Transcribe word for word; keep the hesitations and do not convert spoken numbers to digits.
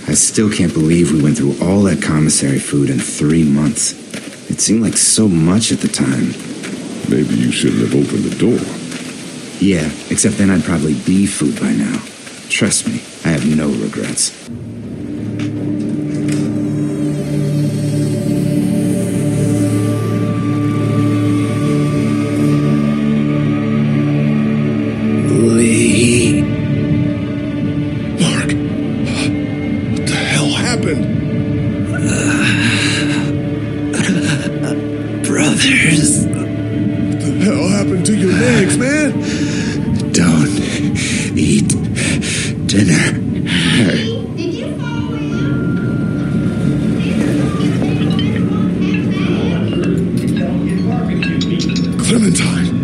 I still can't believe we went through all that commissary food in three months. It seemed like so much at the time. Maybe you shouldn't have opened the door. Yeah, except then I'd probably be food by now. Trust me, I have no regrets. Lee. Mark. What the hell happened? Uh, brothers. What the hell happened to your legs, man? Don't eat dinner